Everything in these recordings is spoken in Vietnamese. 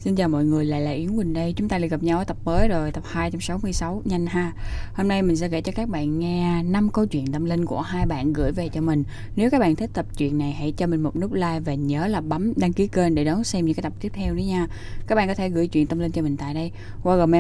Xin chào mọi người, lại là Yến Quỳnh đây. Chúng ta lại gặp nhau ở tập mới rồi, tập 266, nhanh ha. Hôm nay mình sẽ kể cho các bạn nghe 5 câu chuyện tâm linh của hai bạn gửi về cho mình. Nếu các bạn thích tập truyện này, hãy cho mình một nút like và nhớ là bấm đăng ký kênh để đón xem những cái tập tiếp theo nữa nha. Các bạn có thể gửi chuyện tâm linh cho mình tại đây qua Gmail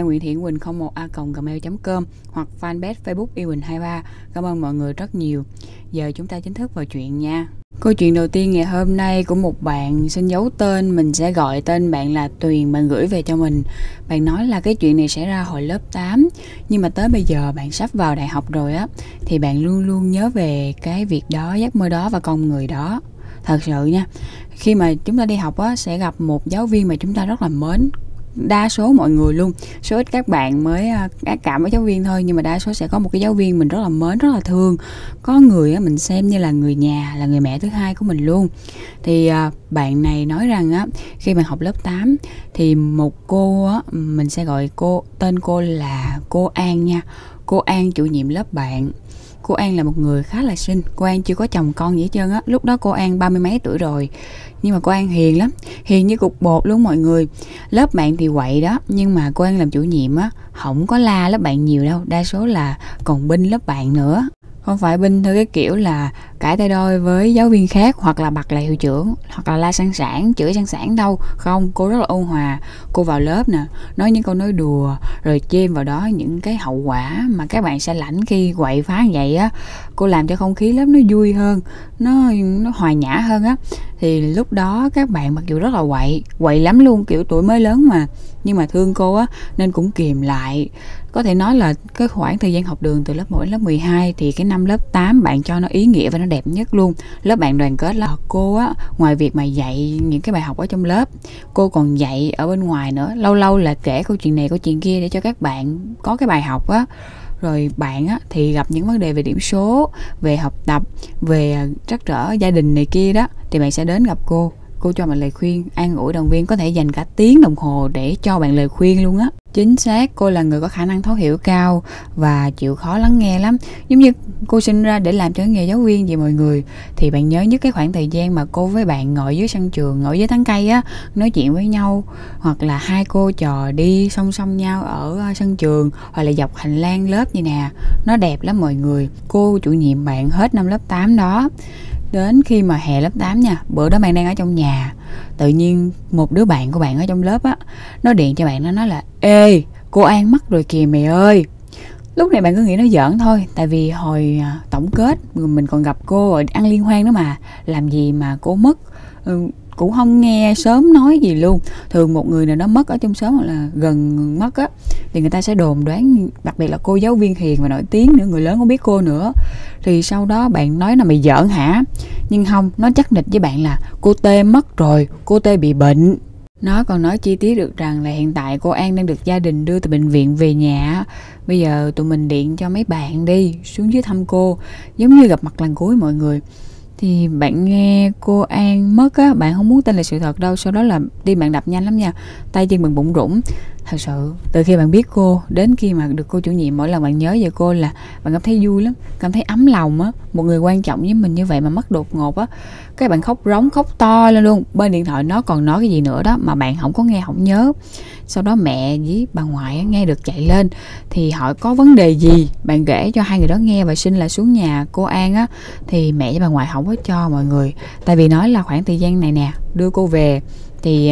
nguyenthienquỳnh01a@gmail.com hoặc fanpage Facebook Yến23. Cảm ơn mọi người rất nhiều. Giờ chúng ta chính thức vào chuyện nha. Câu chuyện đầu tiên ngày hôm nay của một bạn xin giấu tên, mình sẽ gọi tên bạn là Tuyền. Bạn gửi về cho mình. Bạn nói là cái chuyện này xảy ra hồi lớp 8, nhưng mà tới bây giờ bạn sắp vào đại học rồi á, thì bạn luôn luôn nhớ về cái việc đó, giấc mơ đó và con người đó. Thật sự nha, khi mà chúng ta đi học á, sẽ gặp một giáo viên mà chúng ta rất là mến. Đa số mọi người luôn, số ít các bạn mới ác cảm với giáo viên thôi, nhưng mà đa số sẽ có một cái giáo viên mình rất là mến, rất là thương. Có người á, mình xem như là người nhà, là người mẹ thứ hai của mình luôn. Thì bạn này nói rằng á, khi bạn học lớp 8 thì một cô á, mình sẽ gọi tên cô là cô An nha. Cô An chủ nhiệm lớp bạn. Cô An là một người khá là xinh. Cô An chưa có chồng con gì hết trơn á. Lúc đó cô An 30 mấy tuổi rồi. Nhưng mà cô An hiền lắm, hiền như cục bột luôn mọi người. Lớp bạn thì quậy đó, nhưng mà cô An làm chủ nhiệm á, không có la lớp bạn nhiều đâu. Đa số là còn binh lớp bạn nữa. Không phải binh theo cái kiểu là cãi tay đôi với giáo viên khác, hoặc là bật lại hiệu trưởng, hoặc là la sang sảng, chửi sang sảng đâu. Không, cô rất là ôn hòa. Cô vào lớp nè, nói những câu nói đùa, rồi chêm vào đó những cái hậu quả mà các bạn sẽ lãnh khi quậy phá như vậy á. Cô làm cho không khí lớp nó vui hơn, nó hòa nhã hơn á. Thì lúc đó các bạn mặc dù rất là quậy lắm luôn, kiểu tuổi mới lớn mà, nhưng mà thương cô á nên cũng kìm lại. Có thể nói là cái khoảng thời gian học đường từ lớp 1 đến lớp 12 thì cái năm lớp 8 bạn cho nó ý nghĩa và nó đẹp nhất luôn. Lớp bạn đoàn kết lắm. Cô á, ngoài việc mà dạy những cái bài học ở trong lớp, cô còn dạy ở bên ngoài nữa. Lâu lâu là kể câu chuyện này câu chuyện kia để cho các bạn có cái bài học á. Rồi bạn á, thì gặp những vấn đề về điểm số, về học tập, về trắc trở gia đình này kia đó, thì bạn sẽ đến gặp cô. Cô cho bạn lời khuyên, an ủi, động viên, có thể dành cả tiếng đồng hồ để cho bạn lời khuyên luôn á. Chính xác, cô là người có khả năng thấu hiểu cao và chịu khó lắng nghe lắm. Giống như cô sinh ra để làm cho nghề giáo viên vậy mọi người. Thì bạn nhớ nhất cái khoảng thời gian mà cô với bạn ngồi dưới sân trường, ngồi dưới tán cây á, nói chuyện với nhau. Hoặc là hai cô trò đi song song nhau ở sân trường, hoặc là dọc hành lang lớp như nè. Nó đẹp lắm mọi người. Cô chủ nhiệm bạn hết năm lớp 8 đó. Đến khi mà hè lớp 8 nha, bữa đó bạn đang ở trong nhà, tự nhiên một đứa bạn của bạn ở trong lớp á, nó điện cho bạn, nó nói là: "Ê, cô An mất rồi kìa mày ơi." Lúc này bạn cứ nghĩ nó giỡn thôi, tại vì hồi tổng kết mình còn gặp cô rồi ăn liên hoan đó mà, làm gì mà cô mất. Cũng không nghe sớm nói gì luôn. Thường một người nào đó mất ở trong xóm hoặc là gần mất á, thì người ta sẽ đồn đoán, đặc biệt là cô giáo viên hiền và nổi tiếng nữa, người lớn không biết cô nữa. Thì sau đó bạn nói là mày giỡn hả? Nhưng không, nó chắc nịch với bạn là cô Tê mất rồi, cô Tê bị bệnh. Nó còn nói chi tiết được rằng là hiện tại cô An đang được gia đình đưa từ bệnh viện về nhà. Bây giờ tụi mình điện cho mấy bạn đi xuống dưới thăm cô, giống như gặp mặt lần cuối mọi người. Thì bạn nghe cô An mất á, bạn không muốn tin là sự thật đâu. Sau đó là tim bạn đập nhanh lắm nha, tay chân bạn bụng rủng. Thật sự từ khi bạn biết cô đến khi mà được cô chủ nhiệm, mỗi lần bạn nhớ về cô là bạn cảm thấy vui lắm, cảm thấy ấm lòng á. Một người quan trọng với mình như vậy mà mất đột ngột á, các bạn khóc rống, khóc to lên luôn. Bên điện thoại nó còn nói cái gì nữa đó mà bạn không có nghe, không nhớ. Sau đó mẹ với bà ngoại nghe được chạy lên thì hỏi có vấn đề gì, bạn kể cho hai người đó nghe và xin là xuống nhà cô An á. Thì mẹ với bà ngoại không có cho mọi người, tại vì nói là khoảng thời gian này nè đưa cô về thì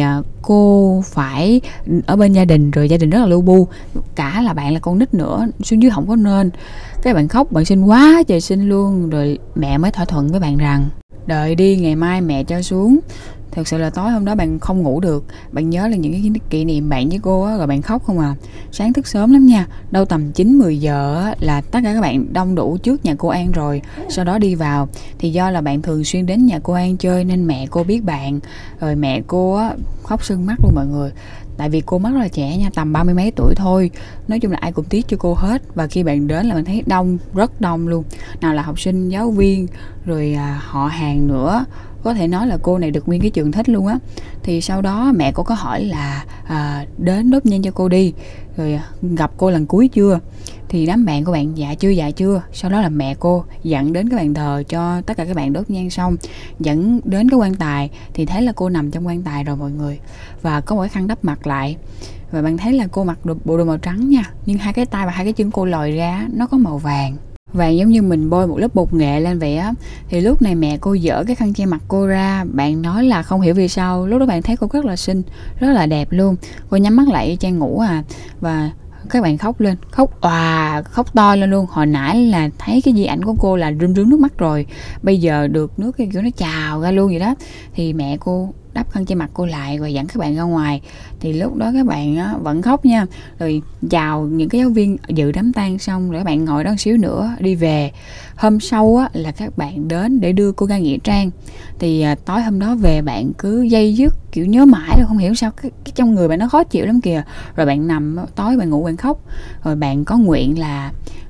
cô phải ở bên gia đình, rồi gia đình rất là lu bu, cả là bạn là con nít nữa, xuống dưới không có nên. Cái bạn khóc, bạn xin quá trời xin luôn. Rồi mẹ mới thỏa thuận với bạn rằng đợi đi, ngày mai mẹ cho xuống. Thật sự là tối hôm đó bạn không ngủ được. Bạn nhớ là những cái kỷ niệm bạn với cô á, rồi bạn khóc không à. Sáng thức sớm lắm nha, đâu tầm 9-10 giờ á, là tất cả các bạn đông đủ trước nhà cô An rồi. Sau đó đi vào. Thì do là bạn thường xuyên đến nhà cô An chơi nên mẹ cô biết bạn. Rồi mẹ cô á, khóc sưng mắt luôn mọi người. Tại vì cô mất rất là trẻ nha, tầm 30 mấy tuổi thôi. Nói chung là ai cũng tiếc cho cô hết. Và khi bạn đến là bạn thấy đông, rất đông luôn. Nào là học sinh, giáo viên, rồi họ hàng nữa. Có thể nói là cô này được nguyên cái trường thích luôn á. Thì sau đó mẹ cô có hỏi là đến đốt nhang cho cô đi, rồi gặp cô lần cuối chưa. Thì đám bạn của bạn dạ chưa. Sau đó là mẹ cô dẫn đến cái bàn thờ cho tất cả các bạn đốt nhang xong, dẫn đến cái quan tài thì thấy là cô nằm trong quan tài rồi mọi người, và có một cái khăn đắp mặt lại. Và bạn thấy là cô mặc bộ đồ màu trắng nha, nhưng hai cái tay và hai cái chân cô lòi ra nó có màu vàng, vàng giống như mình bôi một lớp bột nghệ lên vậy á. Thì lúc này mẹ cô dỡ cái khăn che mặt cô ra. Bạn nói là không hiểu vì sao lúc đó bạn thấy cô rất là xinh, rất là đẹp luôn. Cô nhắm mắt lại Trang ngủ và các bạn khóc lên, khóc to lên luôn. Hồi nãy là thấy cái di ảnh của cô là rưng rưng nước mắt rồi, bây giờ được nước cái kiểu nó trào ra luôn vậy đó. Thì mẹ cô đắp khăn che mặt cô lại và dẫn các bạn ra ngoài. Thì lúc đó các bạn vẫn khóc nha. Rồi chào những cái giáo viên dự đám tang xong rồi các bạn ngồi đó một xíu nữa đi về. Hôm sau là các bạn đến để đưa cô ra nghĩa trang. Thì tối hôm đó về bạn cứ dây dứt, kiểu nhớ mãi rồi không hiểu sao cái trong người bạn nó khó chịu lắm kìa. Rồi bạn nằm tối bạn ngủ bạn khóc. Rồi bạn có nguyện là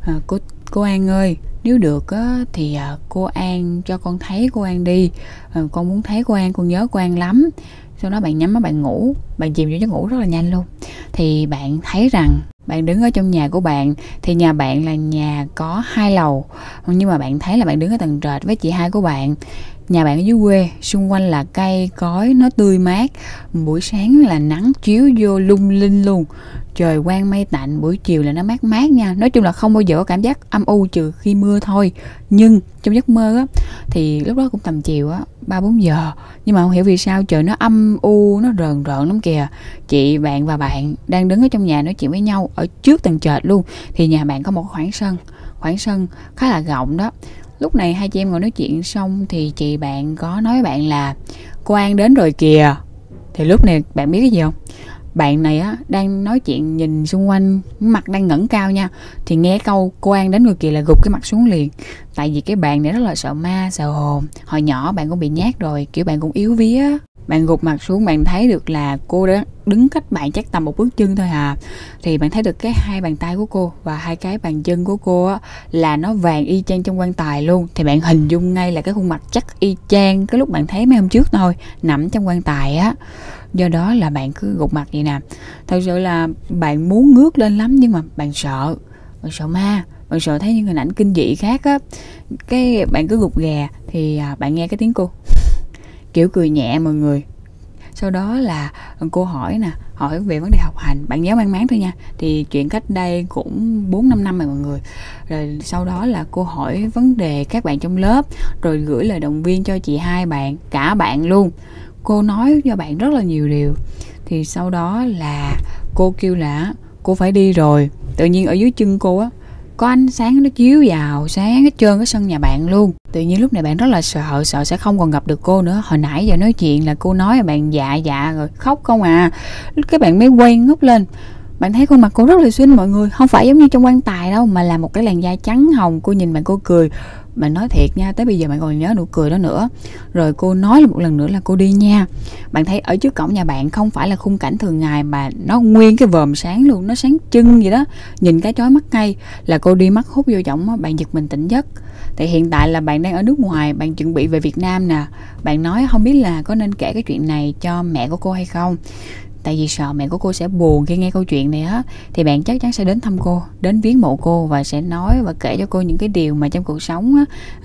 cô An ơi, nếu được thì cô An cho con thấy cô An đi, con muốn thấy cô An, con nhớ cô An lắm. Sau đó bạn nhắm mắt bạn ngủ, bạn chìm vô giấc ngủ rất là nhanh luôn. Thì bạn thấy rằng bạn đứng ở trong nhà của bạn, thì nhà bạn là nhà có 2 lầu, nhưng mà bạn thấy là bạn đứng ở tầng trệt với chị hai của bạn. Nhà bạn ở dưới quê, xung quanh là cây cối nó tươi mát, buổi sáng là nắng chiếu vô lung linh luôn, trời quang mây tạnh, buổi chiều là nó mát mát nha. Nói chung là không bao giờ có cảm giác âm u trừ khi mưa thôi. Nhưng trong giấc mơ thì lúc đó cũng tầm chiều 3-4 giờ, nhưng mà không hiểu vì sao trời nó âm u, nó rờn rợn lắm kìa. Chị bạn và bạn đang đứng ở trong nhà nói chuyện với nhau ở trước tầng trệt luôn. Thì nhà bạn có một khoảng sân khá là rộng đó. Lúc này hai chị em ngồi nói chuyện xong thì chị bạn có nói với bạn là cô An đến rồi kìa. Thì lúc này bạn biết cái gì không? Bạn này đang nói chuyện nhìn xung quanh, mặt đang ngẩng cao nha. Thì nghe câu cô An đến rồi kìa là gục cái mặt xuống liền. Tại vì cái bạn này rất là sợ ma, sợ hồn. Hồi nhỏ bạn cũng bị nhát rồi, kiểu bạn cũng yếu vía. Bạn gục mặt xuống, bạn thấy được là cô đã đứng cách bạn chắc tầm 1 bước chân thôi Thì bạn thấy được cái 2 bàn tay của cô và 2 cái bàn chân của cô là nó vàng y chang trong quan tài luôn. Thì bạn hình dung ngay là cái khuôn mặt chắc y chang cái lúc bạn thấy mấy hôm trước thôi, nằm trong quan tài Do đó là bạn cứ gục mặt vậy nè. Thật sự là bạn muốn ngước lên lắm, nhưng mà bạn sợ ma, bạn sợ thấy những hình ảnh kinh dị khác Cái bạn cứ gục ghè. Thì bạn nghe cái tiếng cô kiểu cười nhẹ mọi người. Sau đó là cô hỏi về vấn đề học hành. Bạn nhớ mang máng thôi nha. Thì chuyện cách đây cũng 4-5 năm rồi mọi người. Rồi sau đó là cô hỏi vấn đề các bạn trong lớp, rồi gửi lời động viên cho chị hai bạn, cả bạn luôn. Cô nói cho bạn rất là nhiều điều. Thì sau đó là cô kêu là cô phải đi rồi. Tự nhiên ở dưới chân cô có ánh sáng nó chiếu vào sáng hết trơn cái sân nhà bạn luôn. Tự nhiên lúc này bạn rất là sợ sẽ không còn gặp được cô nữa. Hồi nãy giờ nói chuyện là cô nói là bạn dạ rồi khóc không Cái bạn mới quay ngước lên, bạn thấy khuôn mặt cô rất là xinh mọi người, không phải giống như trong quan tài đâu, mà là một cái làn da trắng hồng. Cô nhìn bạn, cô cười. Bạn nói thiệt nha, tới bây giờ bạn còn nhớ nụ cười đó nữa. Rồi cô nói là một lần nữa là cô đi nha. Bạn thấy ở trước cổng nhà bạn không phải là khung cảnh thường ngày, mà nó nguyên cái vòm sáng luôn, nó sáng trưng vậy đó, nhìn cái chói mắt ngay. Là cô đi mắt hút vô chổng bạn giật mình tỉnh giấc. Thì hiện tại là bạn đang ở nước ngoài, bạn chuẩn bị về Việt Nam nè. Bạn nói không biết là có nên kể cái chuyện này cho mẹ của cô hay không, tại vì sợ mẹ của cô sẽ buồn khi nghe câu chuyện này Thì bạn chắc chắn sẽ đến thăm cô, đến viếng mộ cô, và sẽ nói và kể cho cô những cái điều mà trong cuộc sống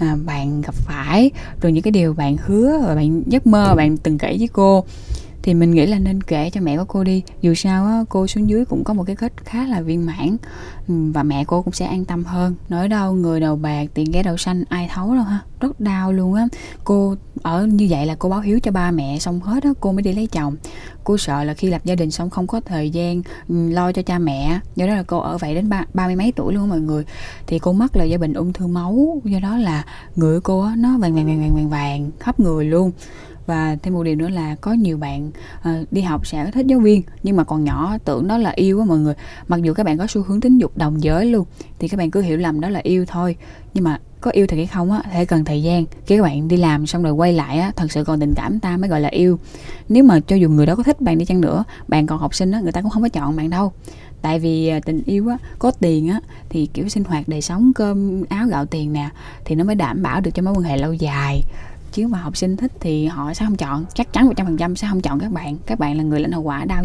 bạn gặp phải, rồi những cái điều bạn hứa và bạn giấc mơ bạn từng kể với cô. Thì mình nghĩ là nên kể cho mẹ của cô đi. Dù sao cô xuống dưới cũng có một cái kết khá là viên mãn, và mẹ cô cũng sẽ an tâm hơn. Nỗi đau người đầu bạc tiền ghé đầu xanh ai thấu đâu rất đau luôn Cô ở như vậy là cô báo hiếu cho ba mẹ xong hết cô mới đi lấy chồng. Cô sợ là khi lập gia đình xong không có thời gian lo cho cha mẹ, do đó là cô ở vậy đến 30 mấy tuổi luôn mọi người. Thì cô mắc là do bệnh ung thư máu, do đó là người của cô nó vàng khắp người luôn. Và thêm một điều nữa là có nhiều bạn đi học sẽ thích giáo viên, nhưng mà còn nhỏ tưởng đó là yêu mọi người. Mặc dù các bạn có xu hướng tính dục đồng giới luôn, thì các bạn cứ hiểu lầm đó là yêu thôi. Nhưng mà có yêu thì hay không thể cần thời gian. Khi các bạn đi làm xong rồi quay lại thật sự còn tình cảm ta mới gọi là yêu. Nếu mà cho dù người đó có thích bạn đi chăng nữa, bạn còn học sinh người ta cũng không có chọn bạn đâu. Tại vì tình yêu có tiền thì kiểu sinh hoạt đời sống cơm áo gạo tiền nè, thì nó mới đảm bảo được cho mối quan hệ lâu dài. Chứ mà học sinh thích thì họ sẽ không chọn, chắc chắn 100% sẽ không chọn các bạn. Các bạn là người lãnh hậu quả đau nhất.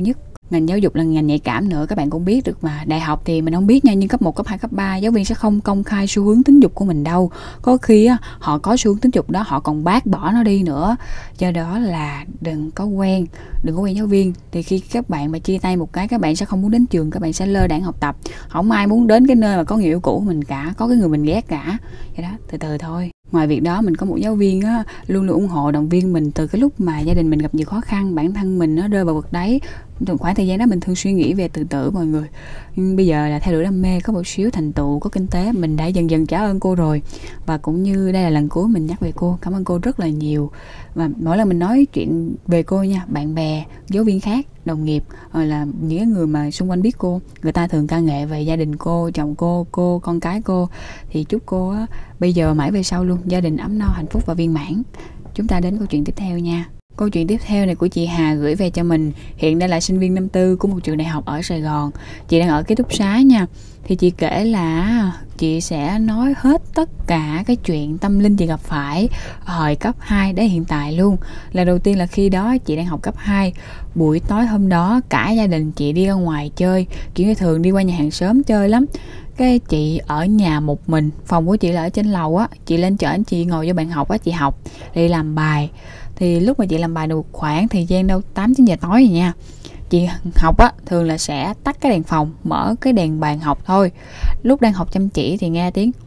Ngành giáo dục là ngành nhạy cảm nữa, các bạn cũng biết được mà. Đại học thì mình không biết nha, nhưng cấp 1, cấp 2, cấp 3 giáo viên sẽ không công khai xu hướng tính dục của mình đâu. Có khi á, họ có xu hướng tính dục đó, họ còn bác bỏ nó đi nữa. Do đó là đừng có quen giáo viên. Thì khi các bạn mà chia tay một cái, các bạn sẽ không muốn đến trường, các bạn sẽ lơ đãng học tập. Không ai muốn đến cái nơi mà có người yêu cũ của mình cả, có cái người mình ghét cả. Vậy đó, từ từ thôi. Ngoài việc đó, mình có một giáo viên á, luôn luôn ủng hộ động viên mình từ cái lúc mà gia đình mình gặp nhiều khó khăn, bản thân mình nó rơi vào vực đáy. Trong khoảng thời gian đó mình thường suy nghĩ về tự tử mọi người. Nhưng bây giờ là theo đuổi đam mê, có một xíu thành tựu, có kinh tế, mình đã dần dần trả ơn cô rồi. Và cũng như đây là lần cuối mình nhắc về cô, cảm ơn cô rất là nhiều. Và mỗi lần mình nói chuyện về cô nha, bạn bè, giáo viên khác, đồng nghiệp, hoặc là những người mà xung quanh biết cô, người ta thường ca ngợi về gia đình cô, chồng cô, con cái cô. Thì chúc cô á, bây giờ mãi về sau luôn, gia đình ấm no, hạnh phúc và viên mãn. Chúng ta đến câu chuyện tiếp theo nha. Câu chuyện tiếp theo này của chị Hà gửi về cho mình. Hiện đây là sinh viên năm tư của một trường đại học ở Sài Gòn. Chị đang ở ký túc xá nha. Thì chị kể là chị sẽ nói hết tất cả cái chuyện tâm linh chị gặp phải hồi cấp 2 đến hiện tại luôn. Là đầu tiên là khi đó chị đang học cấp 2. Buổi tối hôm đó cả gia đình chị đi ra ngoài chơi, kiểu như thường đi qua nhà hàng xóm chơi lắm. Cái chị ở nhà một mình, phòng của chị là ở trên lầu á. Chị lên chở anh chị ngồi vô bàn học á, chị học đi làm bài. Thì lúc mà chị làm bài được khoảng thời gian đâu 8-9 giờ tối rồi nha. Chị học á, thường là sẽ tắt cái đèn phòng, mở cái đèn bàn học thôi. Lúc đang học chăm chỉ thì nghe tiếng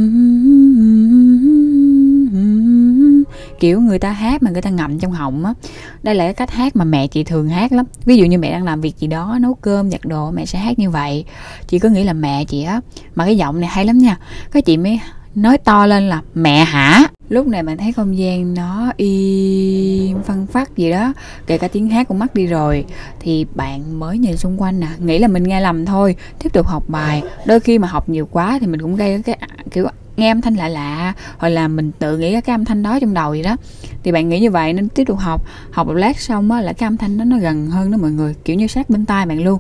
kiểu người ta hát mà người ta ngậm trong họng á. Đây là cái cách hát mà mẹ chị thường hát lắm. Ví dụ như mẹ đang làm việc gì đó, nấu cơm, giặt đồ, mẹ sẽ hát như vậy. Chị cứ nghĩ là mẹ chị á, mà cái giọng này hay lắm nha. Cái chị mới nói to lên là mẹ hả. Lúc này bạn thấy không gian nó im phăng phắc gì đó, kể cả tiếng hát cũng mất đi rồi. Thì bạn mới nhìn xung quanh nè, nghĩ là mình nghe lầm thôi, tiếp tục học bài. Đôi khi mà học nhiều quá thì mình cũng gây cái kiểu nghe âm thanh lạ lạ, hoặc là mình tự nghĩ cái âm thanh đó trong đầu vậy đó. Thì bạn nghĩ như vậy nên tiếp tục học một lát xong á, là cái âm thanh đó nó gần hơn đó mọi người, kiểu như sát bên tai bạn luôn,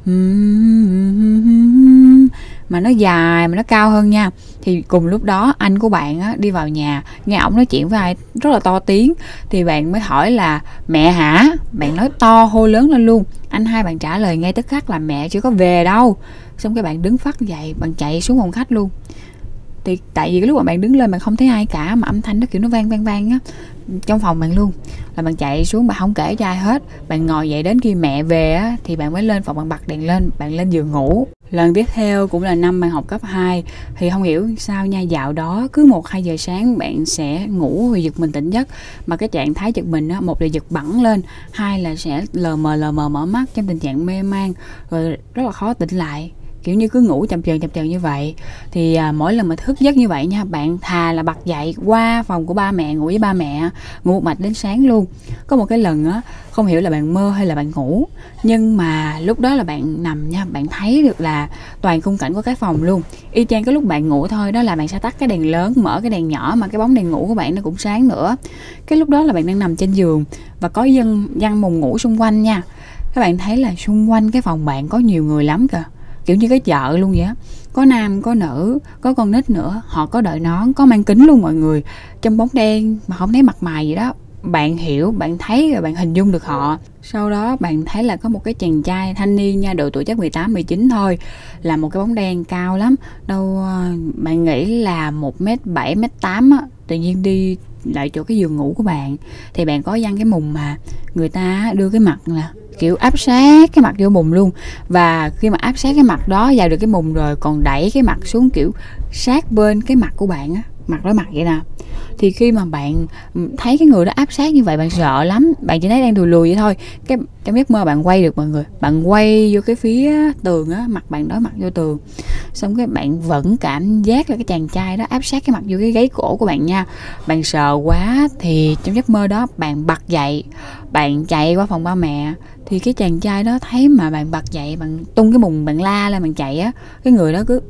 mà nó dài mà nó cao hơn nha. Thì cùng lúc đó anh của bạn á, đi vào nhà, nghe ổng nói chuyện với ai rất là to tiếng. Thì bạn mới hỏi là mẹ hả. Bạn nói to hô lớn lên luôn. Anh hai bạn trả lời ngay tức khắc là mẹ chưa có về đâu. Xong cái bạn đứng phắt dậy, bạn chạy xuống phòng khách luôn. Thì tại vì cái lúc mà bạn đứng lên bạn không thấy ai cả, mà âm thanh nó kiểu nó vang á trong phòng bạn luôn. Là bạn chạy xuống, bạn không kể cho ai hết. Bạn ngồi dậy đến khi mẹ về á, thì bạn mới lên phòng, bạn bật đèn lên, bạn lên giường ngủ. Lần tiếp theo cũng là năm bạn học cấp 2. Thì không hiểu sao nha, dạo đó cứ 1-2 giờ sáng bạn sẽ ngủ rồi giật mình tỉnh giấc. Mà cái trạng thái giật mình á, một là giật bắn lên, hai là sẽ lờ mờ mở mắt trong tình trạng mê man, rồi rất là khó tỉnh lại, kiểu như cứ ngủ chập chờn như vậy. Thì mỗi lần mà thức giấc như vậy nha, bạn thà là bật dậy qua phòng của ba mẹ, ngủ với ba mẹ, ngủ một mạch đến sáng luôn. Có một cái lần á, không hiểu là bạn mơ hay là bạn ngủ, nhưng mà lúc đó là bạn nằm nha, bạn thấy được là toàn khung cảnh của cái phòng luôn, y chang cái lúc bạn ngủ thôi. Đó là bạn sẽ tắt cái đèn lớn, mở cái đèn nhỏ, mà cái bóng đèn ngủ của bạn nó cũng sáng nữa. Cái lúc đó là bạn đang nằm trên giường và có dân mùng ngủ xung quanh nha. Các bạn thấy là xung quanh cái phòng bạn có nhiều người lắm kìa, kiểu như cái chợ luôn vậy á. Có nam, có nữ, có con nít nữa. Họ có đội nón, có mang kính luôn mọi người. Trong bóng đen mà không thấy mặt mày gì đó. Bạn hiểu, bạn thấy rồi bạn hình dung được họ. Sau đó bạn thấy là có một cái chàng trai thanh niên nha, độ tuổi chắc 18-19 thôi. Là một cái bóng đen cao lắm. Đâu bạn nghĩ là 1m7, 1m8 á. Tự nhiên đi lại chỗ cái giường ngủ của bạn. Thì bạn có dăng cái mùng mà người ta đưa cái mặt là kiểu áp sát cái mặt vô mùng luôn. Và khi mà áp sát cái mặt đó vào được cái mùng rồi, còn đẩy cái mặt xuống kiểu sát bên cái mặt của bạn á, mặt đối mặt vậy nè. Thì khi mà bạn thấy cái người đó áp sát như vậy, bạn sợ lắm. Bạn chỉ thấy đang lùi lùi vậy thôi. Cái trong giấc mơ bạn quay được mọi người, bạn quay vô cái phía tường á, mặt bạn đối mặt vô tường. Xong cái bạn vẫn cảm giác là cái chàng trai đó áp sát cái mặt vô cái gáy cổ của bạn nha. Bạn sợ quá thì trong giấc mơ đó bạn bật dậy, bạn chạy qua phòng ba mẹ. Thì cái chàng trai đó thấy mà bạn bật dậy, bạn tung cái mùng, bạn la lên, bạn chạy á, cái người đó cứ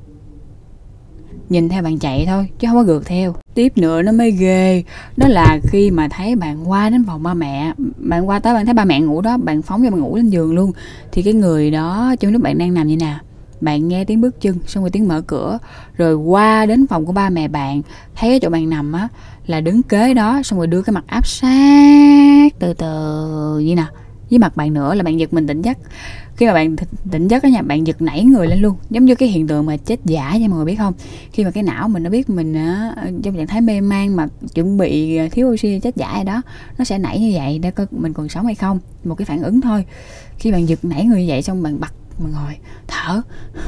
nhìn theo bạn chạy thôi chứ không có gượt theo. Tiếp nữa nó mới ghê, đó là khi mà thấy bạn qua đến phòng ba mẹ, bạn qua tới bạn thấy ba mẹ ngủ đó, bạn phóng cho bạn ngủ lên giường luôn. Thì cái người đó trong lúc bạn đang nằm như nào, bạn nghe tiếng bước chân, xong rồi tiếng mở cửa, rồi qua đến phòng của ba mẹ bạn, thấy cái chỗ bạn nằm á là đứng kế đó, xong rồi đưa cái mặt áp sát từ từ như nào với mặt bạn nữa là bạn giật mình tỉnh giấc. Khi mà bạn tỉnh giấc á nha, bạn giật nảy người lên luôn, giống như cái hiện tượng mà chết giả nha mọi người biết không. Khi mà cái não mình nó biết mình trong trạng thái mê man mà chuẩn bị thiếu oxy chết giả rồi đó, nó sẽ nảy như vậy để coi mình còn sống hay không, một cái phản ứng thôi. Khi bạn giật nảy người như vậy xong bạn bật, bạn ngồi thở,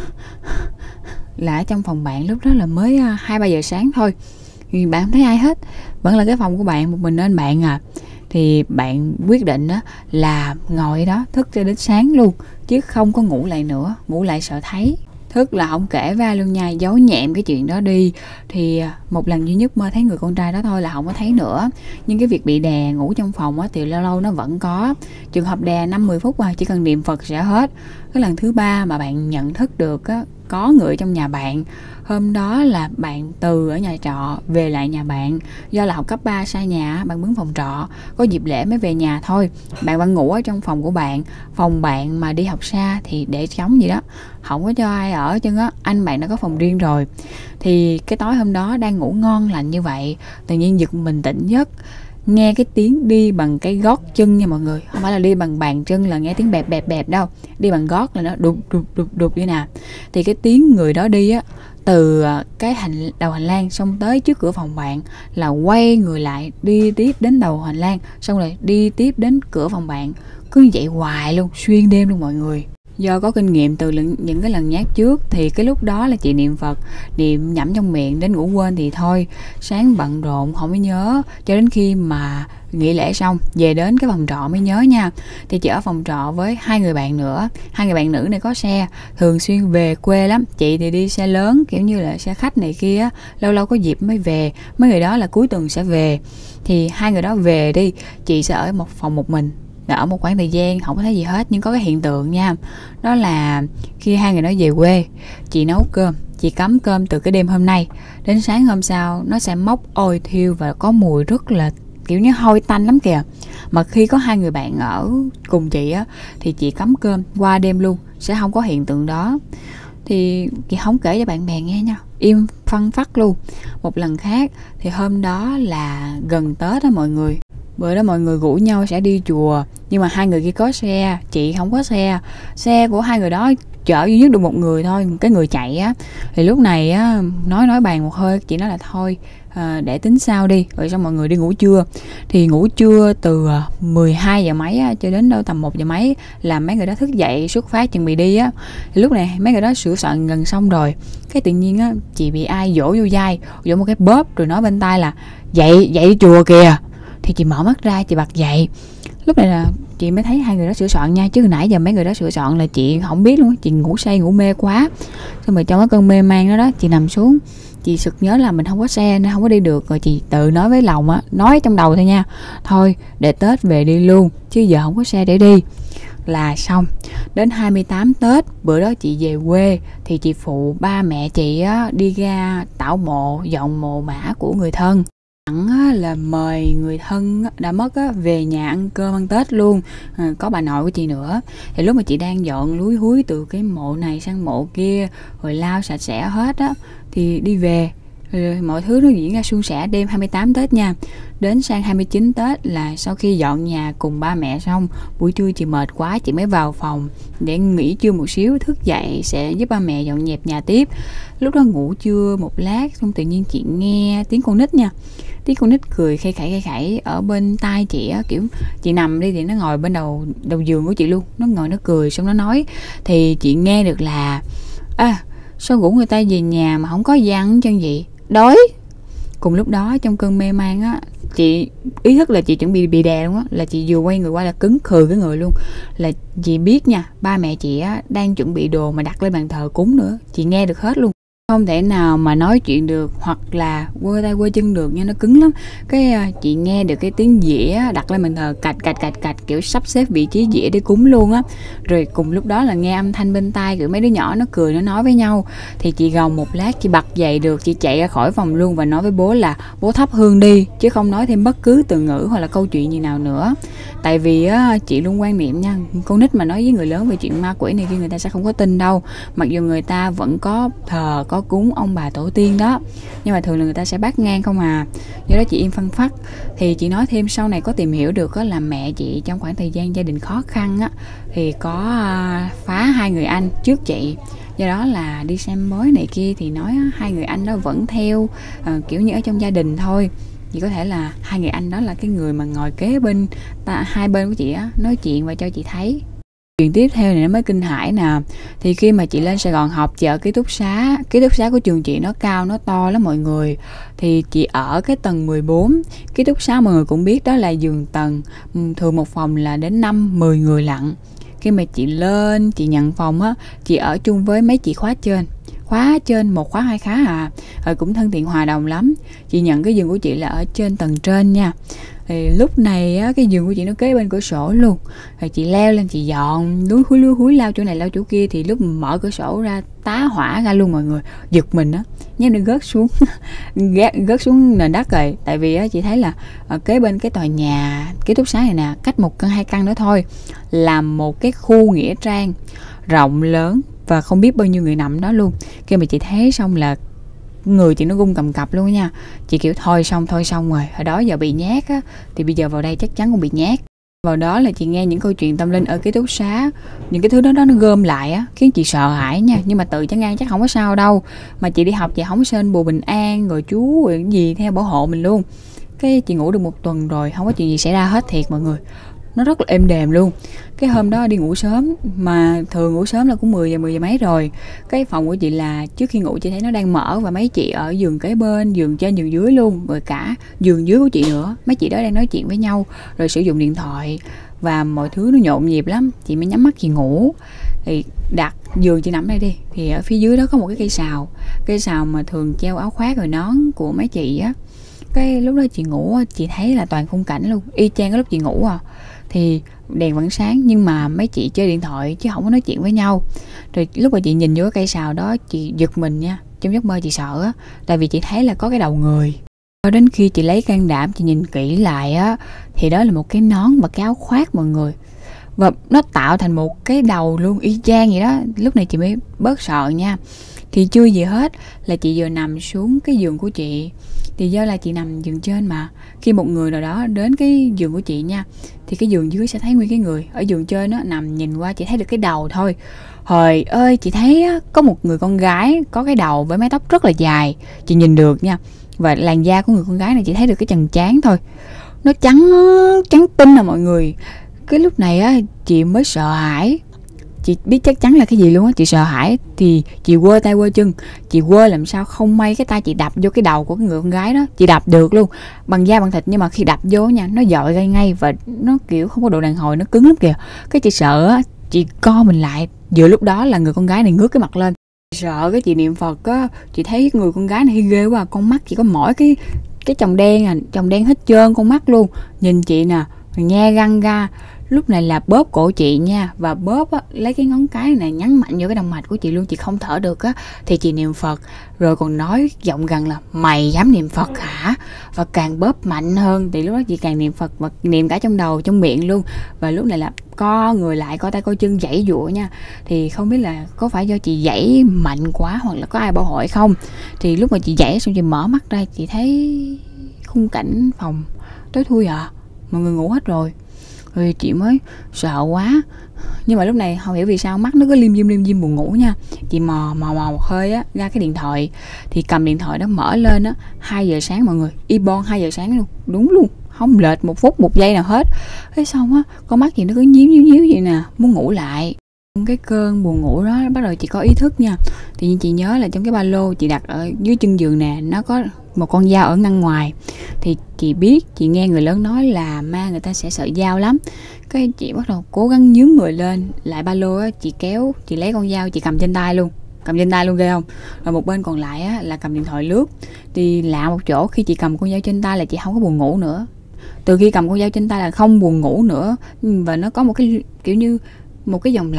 là ở trong phòng bạn lúc đó là mới 2-3 giờ sáng thôi, thì bạn không thấy ai hết, vẫn là cái phòng của bạn, một mình nên bạn à. Thì bạn quyết định đó là ngồi đó thức cho đến sáng luôn, chứ không có ngủ lại nữa, ngủ lại sợ thấy. Thức là không kể va luôn nha, giấu nhẹm cái chuyện đó đi. Thì một lần duy nhất mơ thấy người con trai đó thôi là không có thấy nữa. Nhưng cái việc bị đè ngủ trong phòng á thì lâu lâu nó vẫn có. Trường hợp đè 5-10 phút mà chỉ cần niệm Phật sẽ hết. Cái lần thứ 3 mà bạn nhận thức được á, có người trong nhà bạn. Hôm đó là bạn từ ở nhà trọ về lại nhà bạn. Do là học cấp 3 xa nhà, bạn mướn phòng trọ, có dịp lễ mới về nhà thôi. Bạn vẫn ngủ ở trong phòng của bạn. Phòng bạn mà đi học xa thì để trống vậy đó, không có cho ai ở chứ á. Anh bạn đã có phòng riêng rồi. Thì cái tối hôm đó đang ngủ ngon lành như vậy, tự nhiên giật mình tỉnh giấc, nghe cái tiếng đi bằng cái gót chân nha mọi người, không phải là đi bằng bàn chân là nghe tiếng bẹp bẹp bẹp đâu, đi bằng gót là nó đục đục đục đục như nè. Thì cái tiếng người đó đi á, từ cái đầu hành lang xong tới trước cửa phòng bạn, là quay người lại đi tiếp đến đầu hành lang, xong rồi đi tiếp đến cửa phòng bạn, cứ vậy hoài luôn, xuyên đêm luôn mọi người. Do có kinh nghiệm từ những cái lần nhát trước thì cái lúc đó là chị niệm Phật, niệm nhẩm trong miệng, đến ngủ quên thì thôi. Sáng bận rộn không có nhớ, cho đến khi mà nghỉ lễ xong về đến cái phòng trọ mới nhớ nha. Thì chị ở phòng trọ với 2 người bạn nữa. 2 người bạn nữ này có xe, thường xuyên về quê lắm. Chị thì đi xe lớn kiểu như là xe khách này kia, lâu lâu có dịp mới về. Mấy người đó là cuối tuần sẽ về. Thì 2 người đó về đi, chị sẽ ở một phòng một mình, ở một khoảng thời gian không có thấy gì hết. Nhưng có cái hiện tượng nha, đó là khi 2 người đó về quê, chị nấu cơm, chị cắm cơm từ cái đêm hôm nay đến sáng hôm sau, nó sẽ mốc ôi thiêu và có mùi rất là kiểu như hôi tanh lắm kìa. Mà khi có 2 người bạn ở cùng chị á, thì chị cắm cơm qua đêm luôn, sẽ không có hiện tượng đó. Thì chị không kể cho bạn bè nghe nha, im phăng phắc luôn. Một lần khác thì hôm đó là gần Tết đó mọi người. Bữa đó mọi người rủ nhau sẽ đi chùa, nhưng mà 2 người kia có xe, chị không có xe. Xe của 2 người đó chở duy nhất được một người thôi, cái người chạy á. Thì lúc này á, nói bàn một hơi, chị nói là thôi để tính sau đi. Rồi xong mọi người đi ngủ trưa. Thì ngủ trưa từ 12 giờ mấy á, cho đến đâu tầm 1 giờ mấy là mấy người đó thức dậy xuất phát chuẩn bị đi á. Thì lúc này mấy người đó sửa soạn gần xong rồi, cái tự nhiên á, chị bị ai vỗ vô vai, vỗ một cái bóp rồi nói bên tai là dậy đi chùa kìa. Thì chị mở mắt ra, chị bật dậy. Lúc này là chị mới thấy 2 người đó sửa soạn nha, chứ hồi nãy giờ mấy người đó sửa soạn là chị không biết luôn, chị ngủ say ngủ mê quá. Xong rồi trong cái cơn mê man đó đó, chị nằm xuống, chị sực nhớ là mình không có xe nên không có đi được. Rồi chị tự nói với lòng á, nói trong đầu thôi nha, thôi để Tết về đi luôn, chứ giờ không có xe để đi là xong. Đến 28 Tết, bữa đó chị về quê thì chị phụ ba mẹ chị á, đi ra tảo mộ, dọn mộ mã của người thân. Là mời người thân đã mất về nhà ăn cơm ăn Tết luôn. Có bà nội của chị nữa. Thì lúc mà chị đang dọn lúi húi từ cái mộ này sang mộ kia, rồi lau sạch sẽ hết á, thì đi về, rồi mọi thứ nó diễn ra suôn sẻ đêm 28 Tết nha. Đến sang 29 Tết là sau khi dọn nhà cùng ba mẹ xong, buổi trưa chị mệt quá, chị mới vào phòng để nghỉ trưa một xíu, thức dậy sẽ giúp ba mẹ dọn dẹp nhà tiếp. Lúc đó ngủ trưa một lát, xong tự nhiên chị nghe tiếng con nít nha. Tiếng con nít cười khay khẩy ở bên tai chị á, kiểu chị nằm đi thì nó ngồi bên đầu giường của chị luôn, nó ngồi nó cười xong nó nói. Thì chị nghe được là sao rủ người ta về nhà mà không có gian chân gì, đói. Cùng lúc đó trong cơn mê man á, chị ý thức là chị chuẩn bị đè luôn á, là chị vừa quay người qua là cứng khừ cái người luôn. Là chị biết nha, ba mẹ chị á đang chuẩn bị đồ mà đặt lên bàn thờ cúng nữa, chị nghe được hết luôn. Không thể nào mà nói chuyện được hoặc là quơ tay quơ chân được nha, nó cứng lắm. Cái chị nghe được cái tiếng dĩa đặt lên bàn thờ cạch cạch kiểu sắp xếp vị trí dĩa để cúng luôn á. Rồi cùng lúc đó là nghe âm thanh bên tai kiểu mấy đứa nhỏ nó cười nó nói với nhau. Thì chị gồng một lát chị bật dậy được, chị chạy ra khỏi phòng luôn và nói với bố là bố thắp hương đi, chứ không nói thêm bất cứ từ ngữ hoặc là câu chuyện gì nào nữa. Tại vì á, chị luôn quan niệm nha, con nít mà nói với người lớn về chuyện ma quỷ này kia người ta sẽ không có tin đâu. Mặc dù người ta vẫn có thờ, có có cúng ông bà tổ tiên đó, nhưng mà thường là người ta sẽ bát ngang không à, do đó chị im phăng phắc. Thì chị nói thêm sau này có tìm hiểu được á, là mẹ chị trong khoảng thời gian gia đình khó khăn á thì có phá 2 người anh trước chị, do đó là đi xem bói này kia thì nói 2 người anh đó vẫn theo kiểu như ở trong gia đình thôi. Chỉ có thể là 2 người anh đó là cái người mà ngồi kế bên hai bên của chị á, nói chuyện và cho chị thấy. Chuyện tiếp theo này nó mới kinh hãi nè. Thì khi mà chị lên Sài Gòn học, chị ở ký túc xá của trường chị nó cao, nó to lắm mọi người. Thì chị ở cái tầng 14. Ký túc xá mọi người cũng biết đó là giường tầng, thường một phòng là đến 5-10 người lận. Khi mà chị lên, chị nhận phòng á, chị ở chung với mấy chị khóa trên 1 khóa 2 khá à, rồi cũng thân thiện hòa đồng lắm. Chị nhận cái giường của chị là ở trên tầng trên nha. Thì lúc này á, cái giường của chị nó kế bên cửa sổ luôn. Rồi chị leo lên, chị dọn lúi húi lao chỗ này lao chỗ kia. Thì lúc mở cửa sổ ra, tá hỏa ra luôn mọi người. Giật mình á, nhớ nó gớt xuống gớt xuống nền đất rồi. Tại vì á, chị thấy là kế bên cái tòa nhà ký túc xá này nè, cách 1 căn 2 căn nữa thôi, là một cái khu nghĩa trang rộng lớn và không biết bao nhiêu người nằm đó luôn. Khi mà chị thấy xong là người chị nó run cầm cập luôn nha. Chị kiểu thôi xong rồi. Hồi đó giờ bị nhát á, thì bây giờ vào đây chắc chắn cũng bị nhát. Vào đó là chị nghe những câu chuyện tâm linh ở ký túc xá, những cái thứ đó nó gom lại á, khiến chị sợ hãi nha. Nhưng mà tự trấn an chắc không có sao đâu. Mà chị đi học chị không sên bùa bình an rồi chú rồi cái gì theo bảo hộ mình luôn. Cái chị ngủ được 1 tuần rồi, không có chuyện gì xảy ra hết thiệt mọi người. Nó rất là êm đềm luôn. Cái hôm đó đi ngủ sớm, mà thường ngủ sớm là cũng 10 giờ mấy rồi. Cái phòng của chị là trước khi ngủ chị thấy nó đang mở, và mấy chị ở giường kế bên, giường trên giường dưới luôn, rồi cả giường dưới của chị nữa. Mấy chị đó đang nói chuyện với nhau rồi sử dụng điện thoại, và mọi thứ nó nhộn nhịp lắm. Chị mới nhắm mắt chị ngủ. Thì đặt giường chị nằm đây đi, thì ở phía dưới đó có một cái cây sào mà thường treo áo khoác rồi nón của mấy chị á. Cái lúc đó chị ngủ, chị thấy là toàn khung cảnh luôn, y chang cái lúc chị ngủ à. Thì đèn vẫn sáng nhưng mà mấy chị chơi điện thoại chứ không có nói chuyện với nhau. Rồi lúc mà chị nhìn vô cái cây sào đó, chị giật mình nha. Trong giấc mơ chị sợ á, tại vì chị thấy là có cái đầu người. Cho đến khi chị lấy can đảm chị nhìn kỹ lại á, thì đó là một cái nón và cái áo khoác mọi người. Và nó tạo thành một cái đầu luôn, y chang vậy đó. Lúc này chị mới bớt sợ nha. Thì chưa gì hết là chị vừa nằm xuống cái giường của chị. Thì do là chị nằm giường trên mà, khi một người nào đó đến cái giường của chị nha, thì cái giường dưới sẽ thấy nguyên cái người ở giường trên á, nằm nhìn qua chỉ thấy được cái đầu thôi. Trời ơi, chị thấy á, có một người con gái có cái đầu với mái tóc rất là dài, chị nhìn được nha. Và làn da của người con gái này chị thấy được cái chần trán thôi, nó trắng tinh à mọi người. Cái lúc này á chị mới sợ hãi. Chị biết chắc chắn là cái gì luôn á. Chị sợ hãi thì chị quơ tay quơ chân. Chị quơ làm sao không may cái tay chị đập vô cái đầu của cái người con gái đó. Chị đập được luôn, bằng da bằng thịt, nhưng mà khi đập vô nha, nó dội gây ngay và nó kiểu không có độ đàn hồi, nó cứng lắm kìa. Cái chị sợ á, chị co mình lại. Vừa lúc đó là người con gái này ngước cái mặt lên. Chị sợ, cái chị niệm Phật á. Chị thấy người con gái này ghê quá. Con mắt chỉ có mỗi cái chồng đen à, chồng đen hết trơn con mắt luôn. Nhìn chị nè, nhe răng ra. Lúc này là bóp cổ chị nha. Và bóp á, lấy cái ngón cái này nhấn mạnh vô cái động mạch của chị luôn. Chị không thở được á. Thì chị niệm Phật, rồi còn nói giọng gần là mày dám niệm Phật hả? Và càng bóp mạnh hơn. Thì lúc đó chị càng niệm Phật và niệm cả trong đầu, trong miệng luôn. Và lúc này là co người lại, co tay co chân giãy giụa nha. Thì không biết là có phải do chị giãy mạnh quá hoặc là có ai bảo hộ hay không. Thì lúc mà chị giãy xong chị mở mắt ra, chị thấy khung cảnh phòng tối thui à. Mọi người ngủ hết rồi. Rồi chị mới sợ quá. Nhưng mà lúc này không hiểu vì sao mắt nó cứ liêm diêm buồn ngủ nha. Chị mò một hơi á ra cái điện thoại. Thì cầm điện thoại đó mở lên á, 2 giờ sáng mọi người. Y bon 2 giờ sáng luôn. Đúng luôn, không lệch 1 phút 1 giây nào hết. Thế xong á, con mắt chị nó cứ nhíu vậy nè, muốn ngủ lại. Cái cơn buồn ngủ đó bắt đầu chị có ý thức nha. Thì chị nhớ là trong cái ba lô chị đặt ở dưới chân giường nè, nó có một con dao ở ngăn ngoài. Thì chị biết, chị nghe người lớn nói là ma người ta sẽ sợ dao lắm. Cái chị bắt đầu cố gắng nhướng người lên lại ba lô á, chị kéo, chị lấy con dao chị cầm trên tay luôn ghê không. Rồi một bên còn lại á là cầm điện thoại lướt. Thì lạ một chỗ, khi chị cầm con dao trên tay là chị không có buồn ngủ nữa. Từ khi cầm con dao trên tay là không buồn ngủ nữa. Và nó có một cái kiểu như một cái dòng lạnh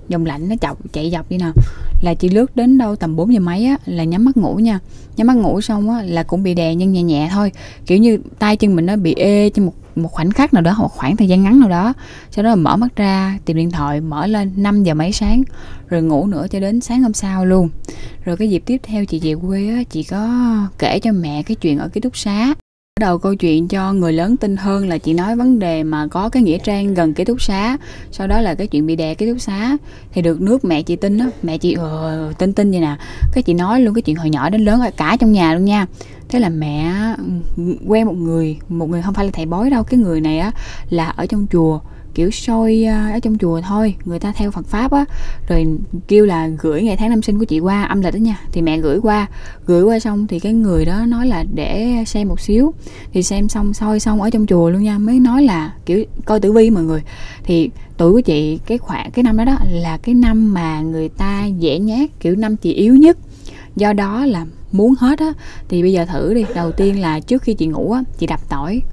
dòng lạnh nó chạy dọc đi nè, là chị lướt đến đâu tầm 4 giờ mấy á là nhắm mắt ngủ nha. Nhắm mắt ngủ xong á là cũng bị đè nhưng nhẹ nhẹ thôi, kiểu như tay chân mình nó bị ê trong một khoảnh khắc nào đó, một khoảng thời gian ngắn nào đó. Sau đó là mở mắt ra tìm điện thoại, mở lên 5 giờ mấy sáng, rồi ngủ nữa cho đến sáng hôm sau luôn. Rồi cái dịp tiếp theo chị về quê á, chị có kể cho mẹ cái chuyện ở ký túc xá. Bắt đầu câu chuyện cho người lớn tin hơn là chị nói vấn đề mà có cái nghĩa trang gần ký túc xá, sau đó là cái chuyện bị đè ký túc xá, thì được nước mẹ chị tin á. Mẹ chị tin vậy nè, cái chị nói luôn cái chuyện hồi nhỏ đến lớn cả trong nhà luôn nha. Thế là mẹ quen một người không phải là thầy bói đâu, cái người này á là ở trong chùa, kiểu soi ở trong chùa thôi, người ta theo Phật pháp á, rồi kêu là gửi ngày tháng năm sinh của chị qua, âm lịch đó nha. Thì mẹ gửi qua xong thì cái người đó nói là để xem một xíu, thì xem xong soi xong ở trong chùa luôn nha, mới nói là kiểu coi tử vi mọi người. Thì tuổi của chị cái năm đó là cái năm mà người ta dễ nhát, kiểu năm chị yếu nhất, do đó là muốn hết á. Thì bây giờ thử đi, đầu tiên là trước khi chị ngủ á, chị đập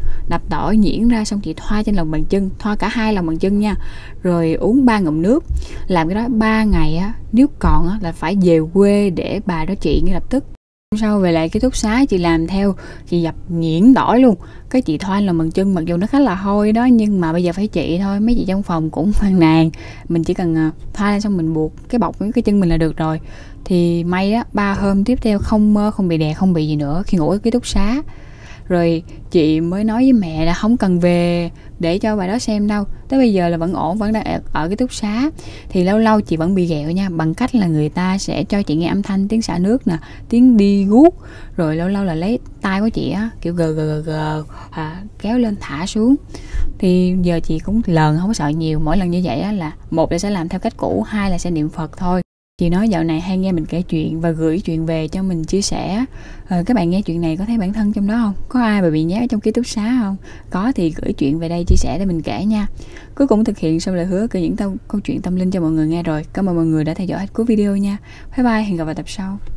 tỏi nhuyễn ra, xong chị thoa trên lòng bàn chân, thoa cả hai lòng bàn chân nha, rồi uống 3 ngụm nước. Làm cái đó 3 ngày á, nếu còn á là phải về quê để bà đó trị ngay lập tức. Sau về lại ký túc xá chị làm theo, chị dập nhuyễn tỏi luôn, cái chị thoa lòng bàn chân, mặc dù nó khá là hôi đó nhưng mà bây giờ phải trị thôi. Mấy chị trong phòng cũng phàn nàn, mình chỉ cần thoa lên xong mình buộc cái bọc cái chân mình là được rồi. Thì may á, 3 hôm tiếp theo không mơ, không bị đè, không bị gì nữa khi ngủ ở ký túc xá. Rồi chị mới nói với mẹ là không cần về để cho bà đó xem đâu, tới bây giờ là vẫn ổn, vẫn đang ở ký túc xá. Thì lâu lâu chị vẫn bị ghẹo nha, bằng cách là người ta sẽ cho chị nghe âm thanh tiếng xả nước nè, tiếng đi guốc, rồi lâu lâu là lấy tay của chị á kiểu gờ kéo lên thả xuống. Thì giờ chị cũng lờn, không có sợ nhiều. Mỗi lần như vậy á là một là sẽ làm theo cách cũ, hai là sẽ niệm Phật thôi. Chị nói dạo này hay nghe mình kể chuyện và gửi chuyện về cho mình chia sẻ. Các bạn nghe chuyện này có thấy bản thân trong đó không? Có ai mà bị nhát ở trong ký túc xá không? Có thì gửi chuyện về đây chia sẻ để mình kể nha. Cuối cùng thực hiện xong lời hứa kể những câu chuyện tâm linh cho mọi người nghe rồi. Cảm ơn mọi người đã theo dõi hết cuối video nha. Bye bye, hẹn gặp lại tập sau.